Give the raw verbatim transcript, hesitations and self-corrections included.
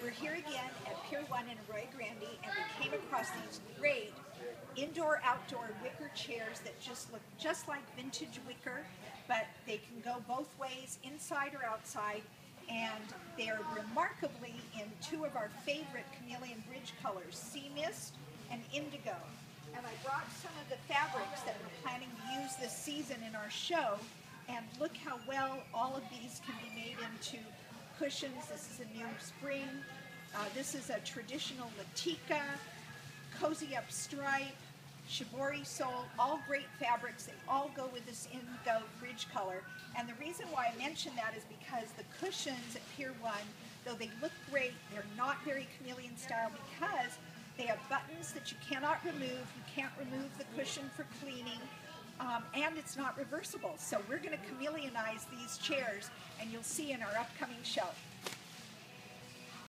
We're here again at Pier one in Arroyo Grande, and we came across these great indoor-outdoor wicker chairs that just look just like vintage wicker, but they can go both ways, inside or outside, and they're remarkably in two of our favorite chameleon bridge colors, sea mist and indigo. And I brought some of the fabrics that we're planning to use this season in our show, and look how well all of these can be made into cushions. This is a new spring. Uh, this is a traditional Latika, cozy up stripe, shibori sole, all great fabrics. They all go with this indigo bridge color. And the reason why I mention that is because the cushions at Pier one, though they look great, they're not very chameleon style because they have buttons that you cannot remove. You can't remove the cushion for cleaning. Um, and it's not reversible. So we're going to chameleonize these chairs, and you'll see in our upcoming show.